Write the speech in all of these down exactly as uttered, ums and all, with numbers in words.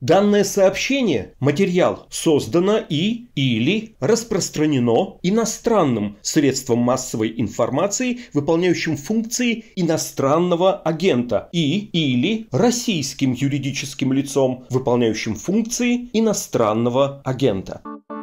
Данное сообщение, материал, создано и или распространено иностранным средством массовой информации, выполняющим функции иностранного агента, и или российским юридическим лицом, выполняющим функции иностранного агента.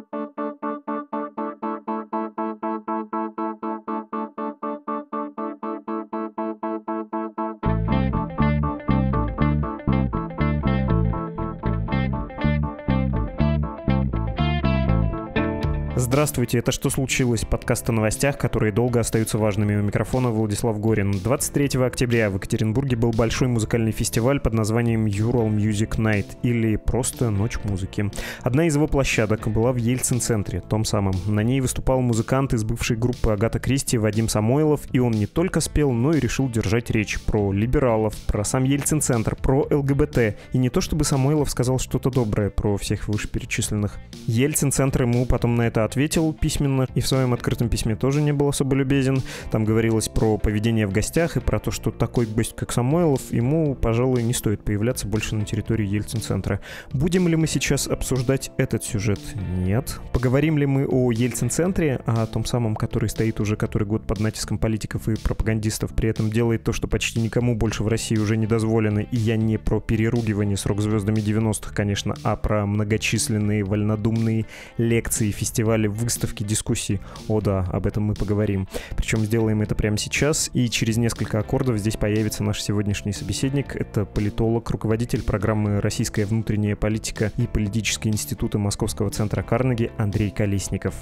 Здравствуйте, это «Что случилось?» Подкаст о новостях, которые долго остаются важными. У микрофона Владислав Горин. двадцать третьего октября в Екатеринбурге был большой музыкальный фестиваль под названием Ural Music Night, или просто Ночь музыки. Одна из его площадок была в Ельцин-центре, том самом. На ней выступал музыкант из бывшей группы Агата Кристи Вадим Самойлов, и он не только спел, но и решил держать речь про либералов, про сам Ельцин-центр, про ЛГБТ. И не то чтобы Самойлов сказал что-то доброе про всех вышеперечисленных. Ельцин-центр ему потом на это ответил письменно, и в своем открытом письме тоже не был особо любезен. Там говорилось про поведение в гостях и про то, что такой гость, как Самойлов, ему, пожалуй, не стоит появляться больше на территории Ельцин-центра. Будем ли мы сейчас обсуждать этот сюжет? Нет. Поговорим ли мы о Ельцин-центре, о том самом, который стоит уже который год под натиском политиков и пропагандистов, при этом делает то, что почти никому больше в России уже не дозволено, и я не про переругивание с рок-звездами девяностых, конечно, а про многочисленные вольнодумные лекции, фестивали, выставки, дискуссии. О да, об этом мы поговорим. Причем сделаем это прямо сейчас, и через несколько аккордов здесь появится наш сегодняшний собеседник. Это политолог, руководитель программы «Российская внутренняя политика» и политические институты Московского центра Карнеги Андрей Колесников.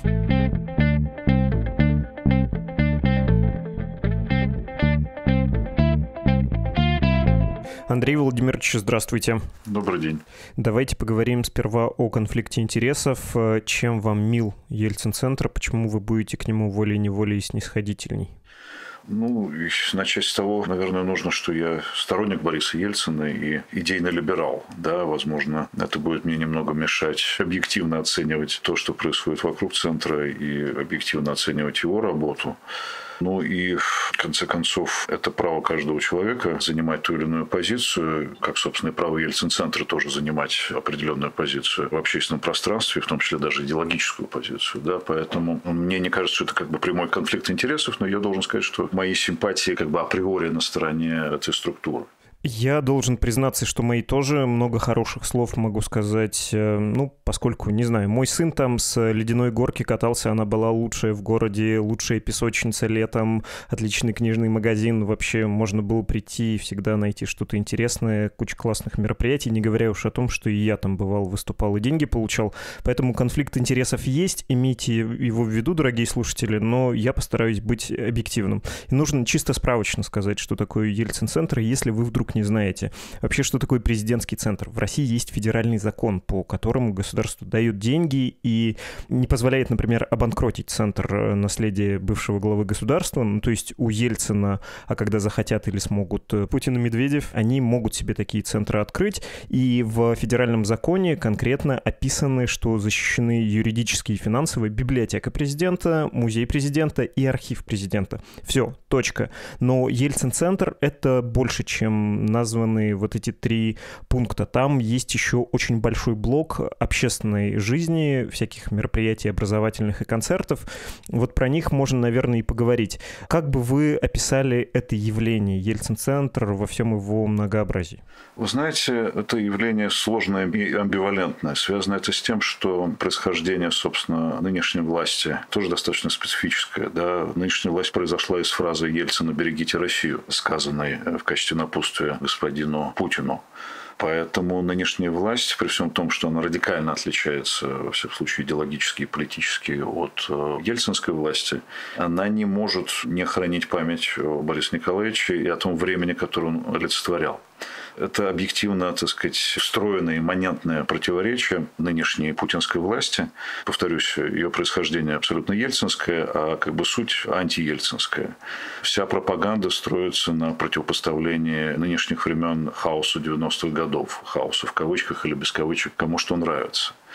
Андрей Владимирович, здравствуйте. Добрый день. Давайте поговорим сперва о конфликте интересов. Чем вам мил Ельцин-центр? Почему вы будете к нему волей-неволей снисходительней? Ну, начать с того, наверное, нужно, что я сторонник Бориса Ельцина и идейный либерал. Да, возможно, это будет мне немного мешать объективно оценивать то, что происходит вокруг центра, и объективно оценивать его работу. Ну и, в конце концов, это право каждого человека занимать ту или иную позицию, как, собственно, и право Ельцин-центра тоже занимать определенную позицию в общественном пространстве, в том числе даже идеологическую позицию. Да? Поэтому мне не кажется, что это как бы прямой конфликт интересов, но я должен сказать, что мои симпатии как бы априори на стороне этой структуры. Я должен признаться, что мои тоже много хороших слов могу сказать, ну, поскольку, не знаю, мой сын там с ледяной горки катался, она была лучшая в городе, лучшая песочница летом, отличный книжный магазин, вообще можно было прийти и всегда найти что-то интересное, куча классных мероприятий, не говоря уж о том, что и я там бывал, выступал и деньги получал, поэтому конфликт интересов есть, имейте его в виду, дорогие слушатели, но я постараюсь быть объективным. И нужно чисто справочно сказать, что такое Ельцин-центр, если вы вдруг не знаете. Вообще, что такое президентский центр? В России есть федеральный закон, по которому государство дает деньги и не позволяет, например, обанкротить центр наследия бывшего главы государства. Ну, то есть у Ельцина, а когда захотят или смогут Путин и Медведев, они могут себе такие центры открыть. И в федеральном законе конкретно описаны, что защищены юридически и финансово библиотека президента, музей президента и архив президента. Все, точка. Но Ельцин-центр — это больше, чем названы вот эти три пункта. Там есть еще очень большой блок общественной жизни, всяких мероприятий образовательных и концертов. Вот про них можно, наверное, и поговорить. Как бы вы описали это явление, Ельцин-центр, во всем его многообразии? Вы знаете, это явление сложное и амбивалентное. Связано это с тем, что происхождение, собственно, нынешней власти тоже достаточно специфическое. Да? Нынешняя власть произошла из фразы Ельцина «берегите Россию», сказанной в качестве напутствия господину Путину. Поэтому нынешняя власть, при всем том, что она радикально отличается, во всяком случае, идеологически и политически от ельцинской власти, она не может не хранить память о Борисе Николаевиче и о том времени, которое он олицетворял. Это объективно, так сказать, встроенное имманентное противоречие нынешней путинской власти. Повторюсь, ее происхождение абсолютно ельцинское, а как бы суть антиельцинская. Вся пропаганда строится на противопоставлении нынешних времен хаосу девяностых годов. Хаосу в кавычках или без кавычек, кому что нравится.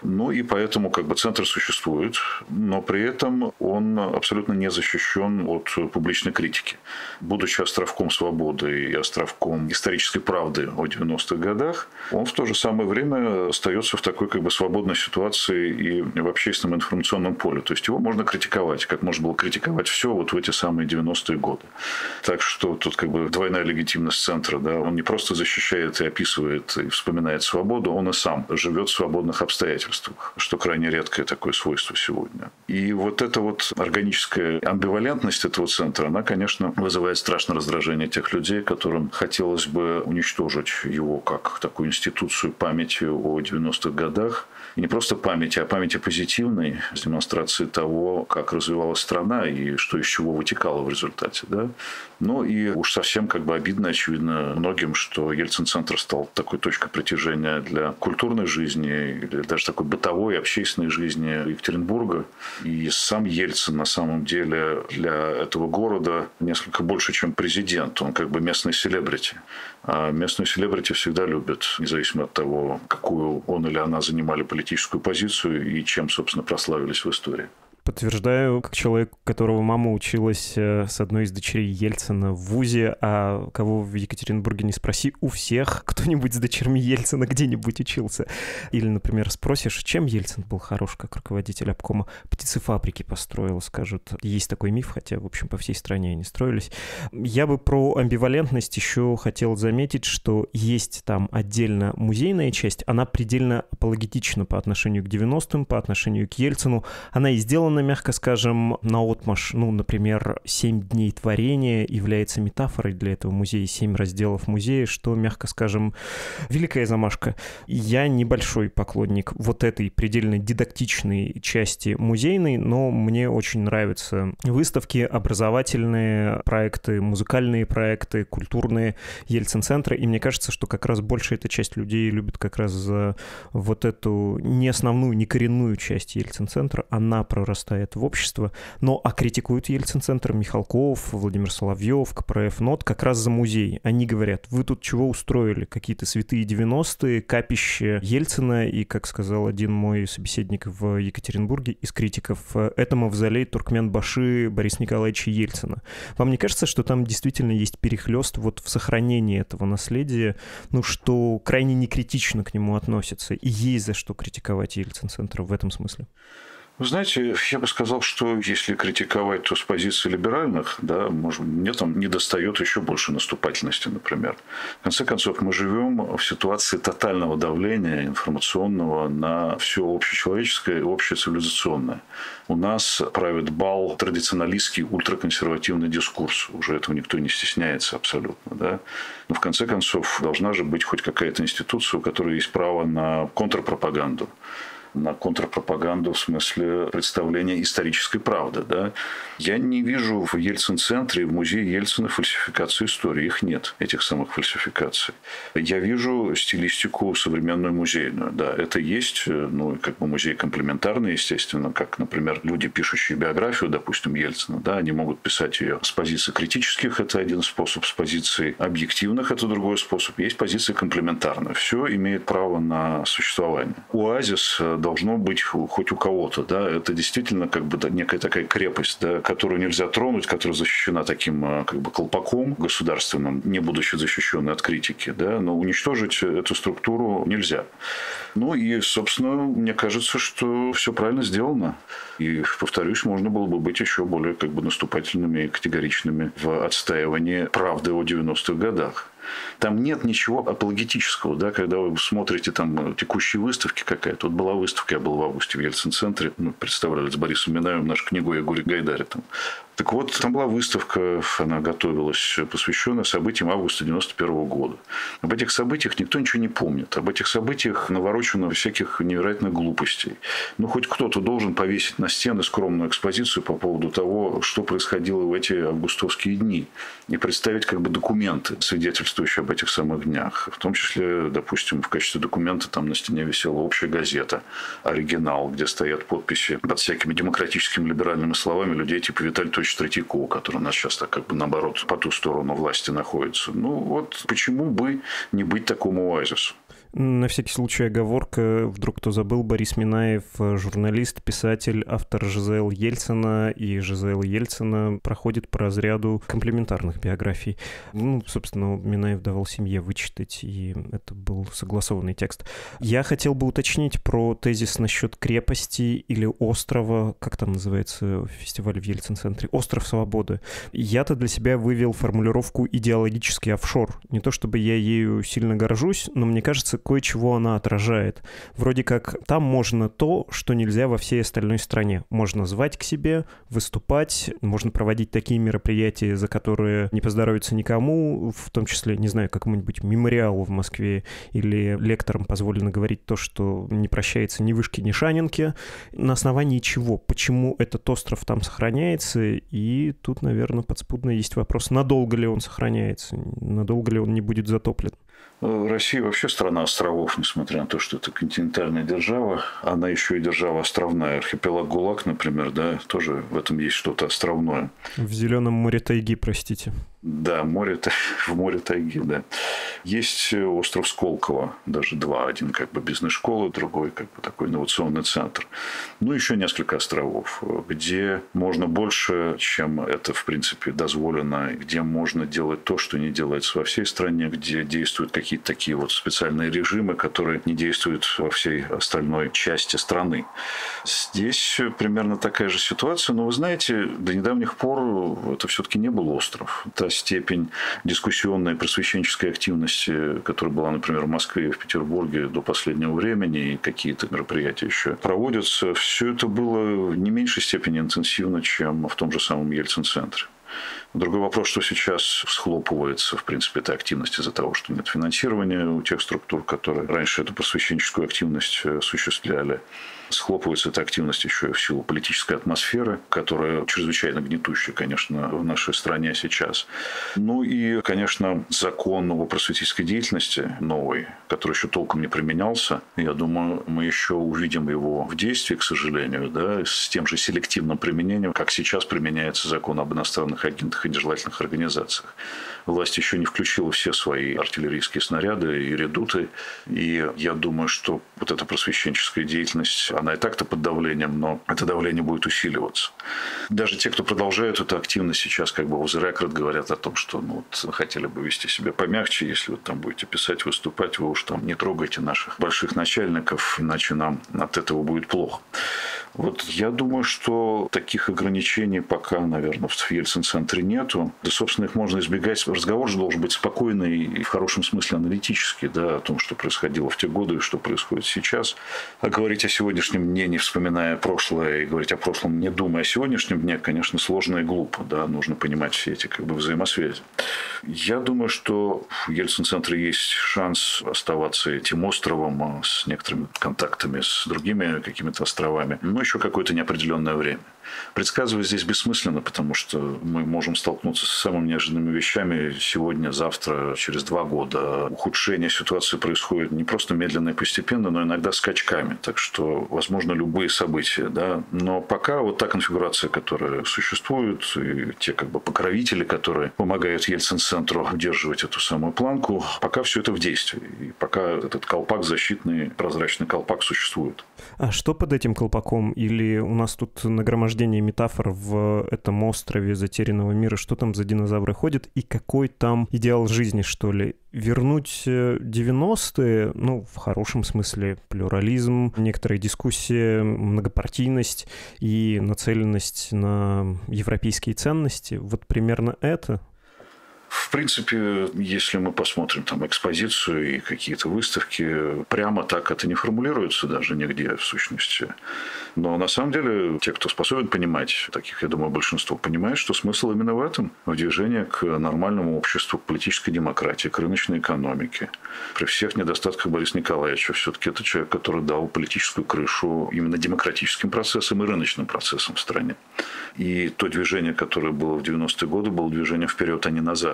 Ну и поэтому как бы центр существует, но при этом он абсолютно не защищен от публичной критики. Будучи островком свободы и островком исторической правды о девяностых годах, он в то же самое время остается в такой как бы свободной ситуации и в общественном информационном поле. То есть его можно критиковать, как можно было критиковать все вот в эти самые девяностые годы. Так что тут как бы двойная легитимность центра. Да? Он не просто защищает и описывает и вспоминает свободу, он и сам живет в свободных обстоятельствах, что крайне редкое такое свойство сегодня. И вот эта вот органическая амбивалентность этого центра, она, конечно, вызывает страшное раздражение тех людей, которым хотелось бы уничтожить его как такую институцию памяти о девяностых годах. И не просто памяти, а памяти позитивной, с демонстрацией того, как развивалась страна и что из чего вытекало в результате. Да? Ну и уж совсем как бы обидно, очевидно, многим, что Ельцин-центр стал такой точкой притяжения для культурной жизни или даже такой бытовой, общественной жизни Екатеринбурга. И сам Ельцин на самом деле для этого города несколько больше, чем президент. Он как бы местный селебрити. А местную селебрити всегда любят, независимо от того, какую он или она занимали политическую позицию и чем, собственно, прославились в истории. Подтверждаю, как человек, у которого мама училась с одной из дочерей Ельцина в вузе, а кого в Екатеринбурге не спроси, у всех кто-нибудь с дочерьми Ельцина где-нибудь учился. Или, например, спросишь, чем Ельцин был хорош как руководитель обкома? Птицефабрики построил, скажут. Есть такой миф, хотя, в общем, по всей стране они строились. Я бы про амбивалентность еще хотел заметить, что есть там отдельно музейная часть, она предельно апологетична по отношению к девяностым, по отношению к Ельцину. Она и сделана, мягко скажем, наотмашь. Ну, например, «Семь дней творения» является метафорой для этого музея, семь разделов музея, что, мягко скажем, великая замашка. Я небольшой поклонник вот этой предельно дидактичной части музейной, но мне очень нравятся выставки, образовательные проекты, музыкальные проекты, культурные Ельцин-центры, и мне кажется, что как раз больше эта часть людей любит как раз за вот эту не основную, не коренную часть Ельцин-центра. Она прорастает в общество, но а критикуют Ельцин-центр Михалков, Владимир Соловьев, КПРФ НОТ как раз за музей. Они говорят, вы тут чего устроили? Какие-то святые девяностые, капище Ельцина, и, как сказал один мой собеседник в Екатеринбурге из критиков, это мавзолей Туркменбаши Бориса Николаевича Ельцина. Вам не кажется, что там действительно есть перехлёст вот в сохранении этого наследия, ну, что крайне некритично к нему относятся, и есть за что критиковать Ельцин-центр в этом смысле? Вы знаете, я бы сказал, что если критиковать, то с позиции либеральных, да, может, мне там недостает еще больше наступательности, например. В конце концов, мы живем в ситуации тотального давления информационного на все общечеловеческое и общецивилизационное. У нас правит бал традиционалистский, ультраконсервативный дискурс. Уже этого никто не стесняется абсолютно. Да? Но в конце концов, должна же быть хоть какая-то институция, у которой есть право на контрпропаганду. На контрпропаганду в смысле представления исторической правды. Да? Я не вижу в Ельцин-центре, в музее Ельцина фальсификации истории. Их нет, этих самых фальсификаций. Я вижу стилистику современную музейную. Да, это есть, ну, как бы музей комплементарный, естественно, как, например, люди, пишущие биографию, допустим, Ельцина, да, они могут писать ее с позиций критических, это один способ, с позиций объективных, это другой способ. Есть позиции комплементарные. Все имеет право на существование. Оазис должно быть хоть у кого-то. Да? Это действительно как бы некая такая крепость, да, которую нельзя тронуть, которая защищена таким как бы колпаком государственным, не будучи защищенной от критики. Да? Но уничтожить эту структуру нельзя. Ну и, собственно, мне кажется, что все правильно сделано. И, повторюсь, можно было бы быть еще более как бы наступательными и категоричными в отстаивании правды о девяностых годах. Там нет ничего апологетического, да, когда вы смотрите там текущие выставки какая-то. Вот была выставка, я был в августе в Ельцин-центре, мы представляли с Борисом Минаевым нашу книгу о Егоре Гайдаре. Там. Так вот, там была выставка, она готовилась, посвященная событиям августа девяносто первого года. Об этих событиях никто ничего не помнит. Об этих событиях наворочено всяких невероятных глупостей. Ну, хоть кто-то должен повесить на стены скромную экспозицию по поводу того, что происходило в эти августовские дни. И представить как бы документы, свидетельствующие об этих самых днях. В том числе, допустим, в качестве документа там на стене висела общая газета, оригинал, где стоят подписи под всякими демократическими либеральными словами людей типа Виталия Третьякова, который у нас сейчас так как бы наоборот по ту сторону власти находится. Ну вот почему бы не быть такому оазису? На всякий случай оговорка, вдруг кто забыл, Борис Минаев — журналист, писатель, автор Жизел Ельцина, и Жизел Ельцина проходит по разряду комплементарных биографий. Ну, собственно, Минаев давал семье вычитать, и это был согласованный текст. Я хотел бы уточнить про тезис насчет крепости или острова, как там называется фестиваль в Ельцин-центре, «Остров свободы». Я-то для себя вывел формулировку «идеологический офшор». Не то чтобы я ею сильно горжусь, но мне кажется, кое-чего она отражает. Вроде как там можно то, что нельзя во всей остальной стране. Можно звать к себе, выступать, можно проводить такие мероприятия, за которые не поздоровится никому, в том числе, не знаю, какому-нибудь мемориалу в Москве, или лекторам позволено говорить то, что не прощается ни вышки, ни шанинки. На основании чего? Почему этот остров там сохраняется? И тут, наверное, подспудно есть вопрос, надолго ли он сохраняется, надолго ли он не будет затоплен. Россия вообще страна островов, несмотря на то, что это континентальная держава. Она еще и держава островная. Архипелаг ГУЛАГ, например, да, тоже в этом есть что-то островное. В Зеленом море тайги, простите. Да, море, в море тайги, да. Есть остров Сколково, даже два. Один как бы бизнес-школа, другой как бы такой инновационный центр. Ну, еще несколько островов, где можно больше, чем это, в принципе, дозволено, где можно делать то, что не делается во всей стране, где действуют какие-то такие вот специальные режимы, которые не действуют во всей остальной части страны. Здесь примерно такая же ситуация, но вы знаете, до недавних пор это все-таки не был остров. Та степень дискуссионной просвещенческой активности, которая была, например, в Москве и в Петербурге до последнего времени, и какие-то мероприятия еще проводятся, все это было в не меньшей степени интенсивно, чем в том же самом Ельцин-центре. Другой вопрос, что сейчас схлопывается, в принципе, эта активность из-за того, что нет финансирования у тех структур, которые раньше эту просвещенческую активность осуществляли. Схлопывается эта активность еще и в силу политической атмосферы, которая чрезвычайно гнетущая, конечно, в нашей стране сейчас. Ну и, конечно, закон о просветительской деятельности новый, который еще толком не применялся. Я думаю, мы еще увидим его в действии, к сожалению, да, с тем же селективным применением, как сейчас применяется закон об иностранных агентах и нежелательных организациях. Власть еще не включила все свои артиллерийские снаряды и редуты. И я думаю, что вот эта просвещенческая деятельность, она и так-то под давлением, но это давление будет усиливаться. Даже те, кто продолжает эту активность сейчас, как бы off the record говорят о том, что ну, вот, вы хотели бы вести себя помягче, если вы там будете писать, выступать, вы уж там не трогайте наших больших начальников, иначе нам от этого будет плохо. Вот я думаю, что таких ограничений пока, наверное, в Ельцин-центре нету. Да, собственно, их можно избегать. Разговор же должен быть спокойный и в хорошем смысле аналитический, да, о том, что происходило в те годы и что происходит сейчас. А говорить о сегодняшнем дне, не вспоминая прошлое, и говорить о прошлом, не думая о сегодняшнем дне, конечно, сложно и глупо. Да, нужно понимать все эти как бы взаимосвязи. Я думаю, что в Ельцин-центре есть шанс оставаться этим островом с некоторыми контактами с другими какими-то островами. Но еще какое-то неопределенное время. Предсказывать здесь бессмысленно, потому что мы можем столкнуться с самыми неожиданными вещами сегодня, завтра, через два года. Ухудшение ситуации происходит не просто медленно и постепенно, но иногда скачками. Так что, возможно, любые события. Да? Но пока вот та конфигурация, которая существует, и те как бы покровители, которые помогают Ельцин-центру удерживать эту самую планку, пока все это в действии. И пока этот колпак защитный, прозрачный колпак существует. А что под этим колпаком? Или у нас тут нагромождение метафор в этом острове затерянного мира? Что там за динозавры ходят? И какой там идеал жизни, что ли? Вернуть девяностые, ну, в хорошем смысле, плюрализм, некоторые дискуссии, многопартийность и нацеленность на европейские ценности. Вот примерно это? В принципе, если мы посмотрим там экспозицию и какие-то выставки, прямо так это не формулируется даже нигде в сущности. Но на самом деле те, кто способен понимать, таких, я думаю, большинство понимает, что смысл именно в этом, в движении к нормальному обществу, к политической демократии, к рыночной экономике. При всех недостатках Бориса Николаевича все-таки это человек, который дал политическую крышу именно демократическим процессам и рыночным процессам в стране. И то движение, которое было в девяностые годы, было движение вперед, а не назад.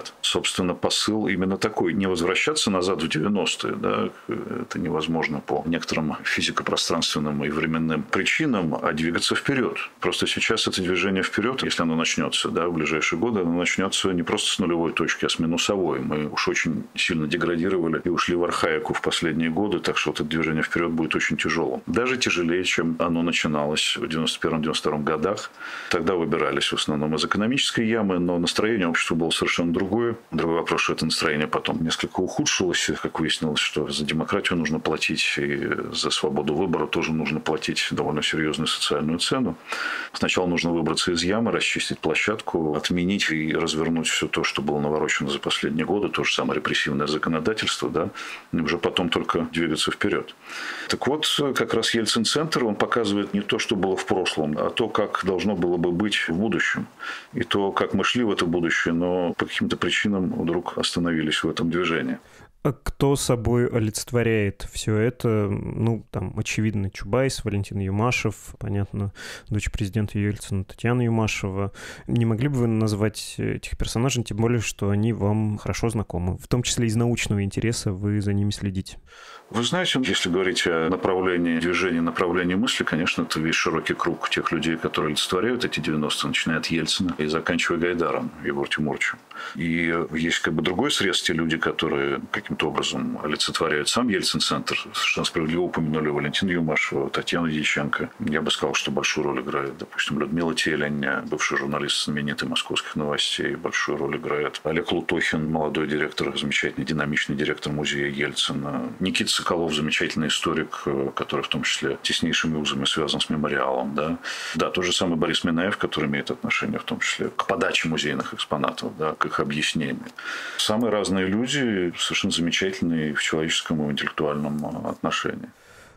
назад. Собственно, посыл именно такой. Не возвращаться назад в девяностые, да, это невозможно по некоторым физико-пространственным и временным причинам, а двигаться вперед. Просто сейчас это движение вперед, если оно начнется, да, в ближайшие годы, оно начнется не просто с нулевой точки, а с минусовой. Мы уж очень сильно деградировали и ушли в архаику в последние годы, так что это движение вперед будет очень тяжелым. Даже тяжелее, чем оно начиналось в девяносто первом — девяносто втором годах. Тогда выбирались в основном из экономической ямы, но настроение общества было совершенно другое. Другой вопрос, что это настроение потом несколько ухудшилось. Как выяснилось, что за демократию нужно платить, и за свободу выбора тоже нужно платить довольно серьезную социальную цену. Сначала нужно выбраться из ямы, расчистить площадку, отменить и развернуть все то, что было наворочено за последние годы, то же самое репрессивное законодательство, да, и уже потом только двигаться вперед. Так вот, как раз Ельцин-центр, он показывает не то, что было в прошлом, а то, как должно было бы быть в будущем. И то, как мы шли в это будущее, но по каким-то причинам вдруг остановились в этом движении. А кто собой олицетворяет все это? Ну, там, очевидно, Чубайс, Валентин Юмашев, понятно, дочь президента Ельцина Татьяна Юмашева. Не могли бы вы назвать этих персонажей, тем более, что они вам хорошо знакомы? В том числе из научного интереса вы за ними следите. Вы знаете, если говорить о направлении движения, направлении мысли, конечно, это весь широкий круг тех людей, которые олицетворяют эти девяностые, начиная от Ельцина и заканчивая Гайдаром, Егором Тимуровичем. И есть как бы другой срез, те люди, которые каким-то образом олицетворяют сам Ельцин-центр. Совершенно справедливо упомянули Валентина Юмашева, Татьяну Дьяченко. Я бы сказал, что большую роль играет, допустим, Людмила Телень, бывший журналист знаменитый «Московских новостей». Большую роль играет Олег Лутохин, молодой директор, замечательный, динамичный директор музея Ельцина. Никита Соколов, замечательный историк, который в том числе теснейшими узами связан с мемориалом. Да, да, тот же самый Борис Минаев, который имеет отношение в том числе к подаче музейных экспонатов, да, к их объяснению. Самые разные люди, совершенно замечательные в человеческом и интеллектуальном отношении.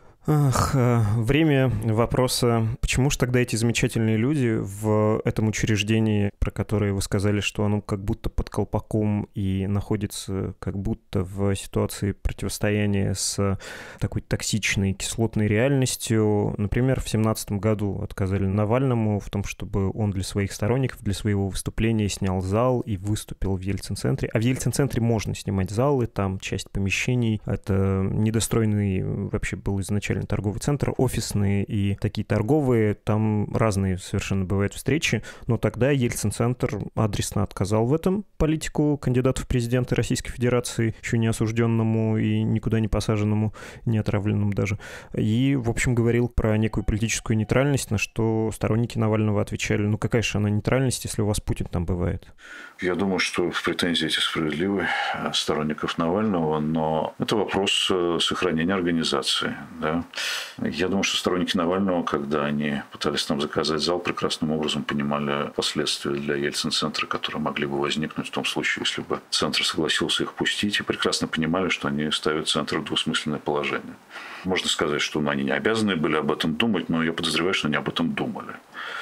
Ах, время вопроса, почему же тогда эти замечательные люди в этом учреждении, про которое вы сказали, что оно как будто под колпаком и находится как будто в ситуации противостояния с такой токсичной кислотной реальностью, например, в семнадцатом году отказали Навальному в том, чтобы он для своих сторонников, для своего выступления снял зал и выступил в Ельцин-центре. А в Ельцин-центре можно снимать залы, там часть помещений, это недостроенный вообще был изначально торговый центр, офисные и такие торговые, там разные совершенно бывают встречи, но тогда Ельцин-центр адресно отказал в этом политику кандидату в президенты Российской Федерации, еще не осужденному и никуда не посаженному, не отравленному даже, и, в общем, говорил про некую политическую нейтральность, на что сторонники Навального отвечали, ну какая же она нейтральность, если у вас Путин там бывает? Я думаю, что претензии эти справедливы сторонников Навального, но это вопрос сохранения организации, да. Я думаю, что сторонники Навального, когда они пытались нам заказать зал, прекрасным образом понимали последствия для Ельцин-центра, которые могли бы возникнуть в том случае, если бы центр согласился их пустить, и прекрасно понимали, что они ставят центр в двусмысленное положение. Можно сказать, что ну, они не обязаны были об этом думать, но я подозреваю, что они об этом думали.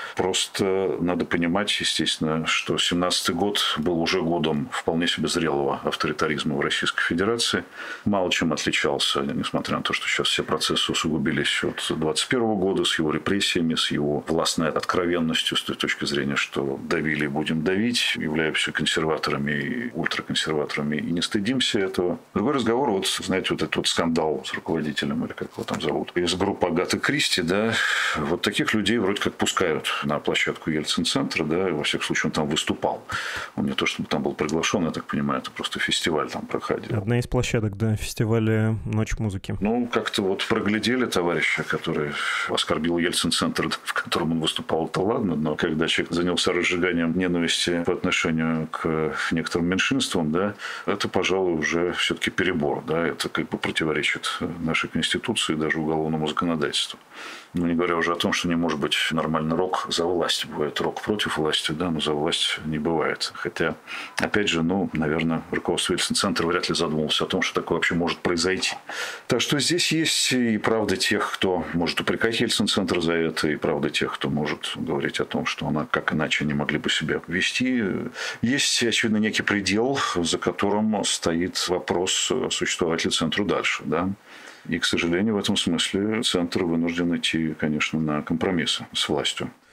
Просто надо понимать, естественно, что семнадцатый год был уже годом вполне себе зрелого авторитаризма в Российской Федерации. Мало чем отличался, несмотря на то, что сейчас все процессы усугубились от двадцать первого года с его репрессиями, с его властной откровенностью, с той точки зрения, что давили и будем давить, являемся консерваторами и ультраконсерваторами и не стыдимся этого. Другой разговор, вот, знаете, вот этот вот скандал с руководителем, или как его там зовут, из группы Агаты Кристи, да, вот таких людей вроде как пускают на площадку Ельцин-центра, да, и во всяком случае он там выступал. Он не то, чтобы там был приглашен, я так понимаю, это просто фестиваль там проходил. Одна из площадок, да, фестиваля «Ночь музыки». Ну, как-то вот проглядели товарища, который оскорбил Ельцин-центр, в котором он выступал, то ладно, но когда человек занялся разжиганием ненависти по отношению к некоторым меньшинствам, да, это, пожалуй, уже все-таки перебор, да, это как бы противоречит нашей Конституции и даже уголовному законодательству. Ну, не говоря уже о том, что не может быть нормальный рок за власть. Бывает рок против власти, да, но за власть не бывает. Хотя, опять же, ну, наверное, руководство Ельцин-центра вряд ли задумывалось о том, что такое вообще может произойти. Так что здесь есть и правда тех, кто может упрекать Ельцин-центр за это, и правда тех, кто может говорить о том, что она как иначе не могли бы себя вести. Есть, очевидно, некий предел, за которым стоит вопрос, существовать ли центру дальше, да. И, к сожалению, в этом смысле центр вынужден идти, конечно, на компромиссы с властью.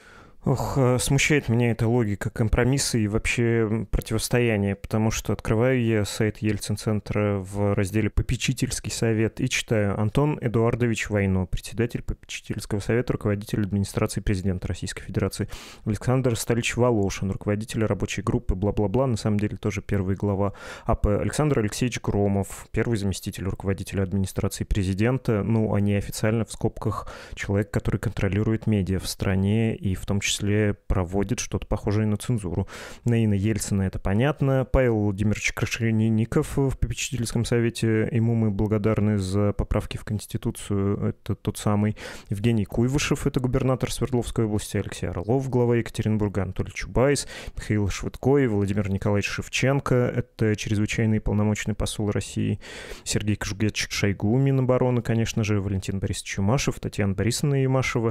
Ох, смущает меня эта логика компромисса и вообще противостояния, потому что открываю я сайт Ельцин-центра в разделе «Попечительский совет» и читаю: Антон Эдуардович Войно, председатель Попечительского совета, руководитель администрации президента Российской Федерации; Александр Сталич Волошин, руководитель рабочей группы, бла-бла-бла, на самом деле тоже первая глава АП; Александр Алексеевич Громов, первый заместитель руководителя администрации президента, ну, а неофициально в скобках человек, который контролирует медиа в стране и в том числе проводит что-то похожее на цензуру. Наина Ельцина — это понятно. Павел Владимирович Крашенинников в попечительском совете. Ему мы благодарны за поправки в Конституцию. Это тот самый. Евгений Куйвышев — это губернатор Свердловской области. Алексей Орлов, глава Екатеринбурга. Анатолий Чубайс, Михаил Швыдкой, Владимир Николаевич Шевченко — это чрезвычайный полномочный посол России. Сергей Кожугетович Шойгу, Минобороны, конечно же. Валентин Борисович Юмашев, Татьяна Борисовна Юмашева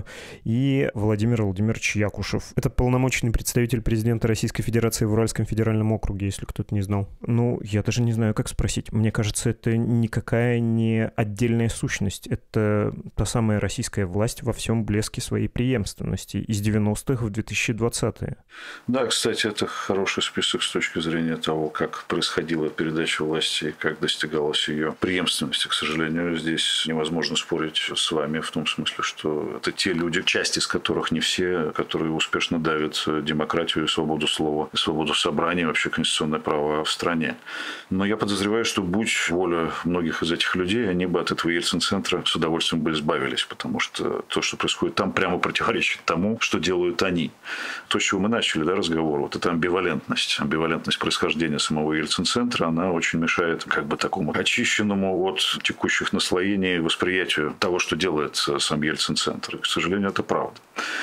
и Владимир Владимирович Якушев. Это полномочный представитель президента Российской Федерации в Уральском федеральном округе, если кто-то не знал. Ну, я даже не знаю, как спросить. Мне кажется, это никакая не отдельная сущность. Это та самая российская власть во всем блеске своей преемственности из девяностых в две тысячи двадцатые. Да, кстати, это хороший список с точки зрения того, как происходила передача власти и как достигалась ее преемственности. К сожалению, здесь невозможно спорить с вами в том смысле, что это те люди, часть из которых, не все, которые успешно давят демократию, свободу слова, свободу собрания, вообще конституционные права в стране. Но я подозреваю, что будь воля многих из этих людей, они бы от этого Ельцин-центра с удовольствием бы избавились, потому что то, что происходит там, прямо противоречит тому, что делают они. То, с чего мы начали, да, разговор, вот эта амбивалентность, амбивалентность происхождения самого Ельцин-центра, она очень мешает как бы такому очищенному от текущих наслоений восприятию того, что делает сам Ельцин-центр. И, к сожалению, это правда.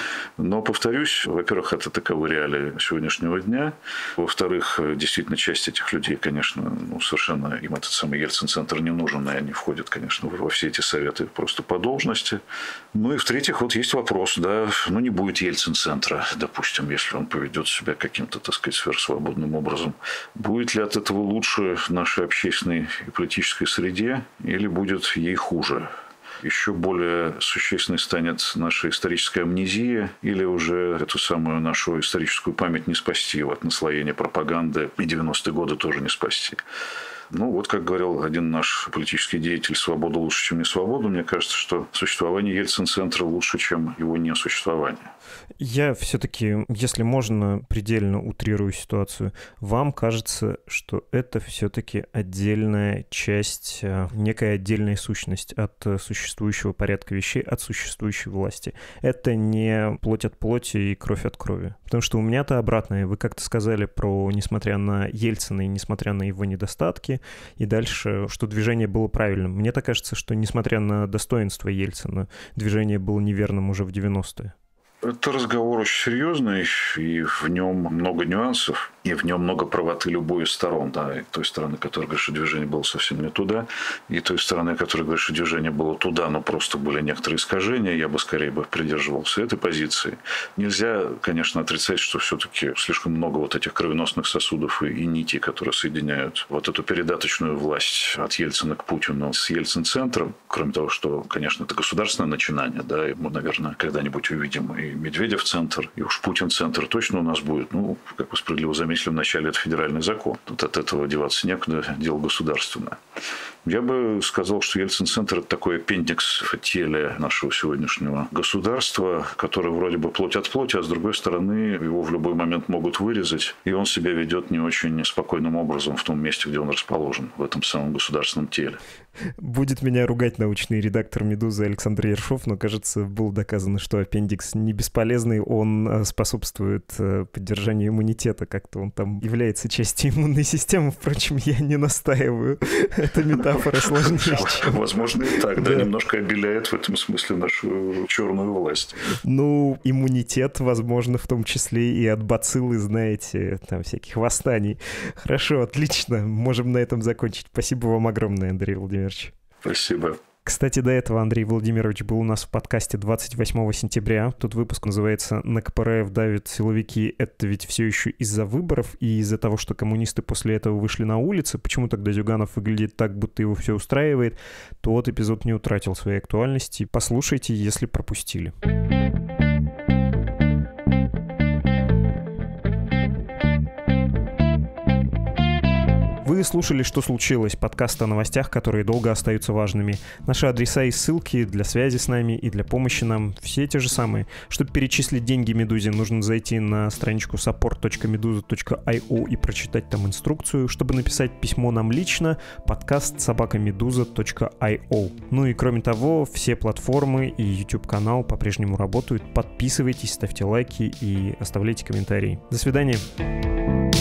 Но, повторюсь, во-первых, это таковы реалии сегодняшнего дня. Во-вторых, действительно, часть этих людей, конечно, ну, совершенно им этот самый Ельцин-центр не нужен, и они входят, конечно, во все эти советы просто по должности. Ну и, в-третьих, вот есть вопрос, да, ну не будет Ельцин-центра, допустим, если он поведет себя каким-то, так сказать, сверхсвободным образом. Будет ли от этого лучше нашей общественной и политической среде, или будет ей хуже? Еще более существенной станет наша историческая амнезия, или уже эту самую нашу историческую память не спасти от наслоения пропаганды, и девяностые годы тоже не спасти. Ну, вот как говорил один наш политический деятель: свобода лучше, чем не свобода. Мне кажется, что существование Ельцин-центра лучше, чем его несуществование. Я все-таки, если можно, предельно утрирую ситуацию. Вам кажется, что это все-таки отдельная часть, некая отдельная сущность от существующего порядка вещей, от существующей власти. Это не плоть от плоти и кровь от крови. Потому что у меня-то обратное. Вы как-то сказали про, несмотря на Ельцина и несмотря на его недостатки, и дальше, что движение было правильным. Мне так кажется, что, несмотря на достоинство Ельцина, движение было неверным уже в девяностые. Это разговор очень серьезный, и в нем много нюансов, и в нем много правоты любой из сторон. Да, и той стороны, которая говорит, что движение было совсем не туда, и той стороны, которая говорит, что движение было туда, но просто были некоторые искажения. Я бы скорее бы придерживался этой позиции. Нельзя, конечно, отрицать, что все-таки слишком много вот этих кровеносных сосудов и, и нитей, которые соединяют вот эту передаточную власть от Ельцина к Путину с Ельцин-центром. Кроме того, что, конечно, это государственное начинание, да, и мы, наверное, когда-нибудь увидим и Медведев-центр, и уж Путин-центр точно у нас будет. Ну, как вы справедливо заметили, вначале это федеральный закон. Тут от этого деваться некуда, дело государственное. Я бы сказал, что Ельцин-центр – это такой аппендикс в теле нашего сегодняшнего государства, которое вроде бы плоть от плоти, а с другой стороны его в любой момент могут вырезать, и он себя ведет не очень спокойным образом в том месте, где он расположен, в этом самом государственном теле. Будет меня ругать научный редактор «Медузы» Александр Ершов, но, кажется, было доказано, что аппендикс не бесполезный, он способствует поддержанию иммунитета, как-то он там является частью иммунной системы, впрочем, я не настаиваю, это метафора сложнее. Возможно, и так, да, немножко обеляет в этом смысле нашу черную власть. Ну, иммунитет, возможно, в том числе и от бациллы, знаете, там всяких восстаний. Хорошо, отлично, можем на этом закончить. Спасибо вам огромное, Андрей Владимирович. Спасибо. Кстати, до этого Андрей Владимирович был у нас в подкасте двадцать восьмого сентября. Тут выпуск называется «На КПРФ давят силовики». Это ведь все еще из-за выборов и из-за того, что коммунисты после этого вышли на улицы. Почему тогда Зюганов выглядит так, будто его все устраивает? Тот эпизод не утратил своей актуальности. Послушайте, если пропустили. вы слушали «Что случилось?» Подкаст о новостях, которые долго остаются важными. Наши адреса и ссылки для связи с нами и для помощи нам все те же самые. Чтобы перечислить деньги Медузе, нужно зайти на страничку support точка meduza точка io и прочитать там инструкцию. Чтобы написать письмо нам лично, подкаст собака meduza точка io. Ну и кроме того, все платформы и YouTube-канал по-прежнему работают. Подписывайтесь, ставьте лайки и оставляйте комментарии. До свидания.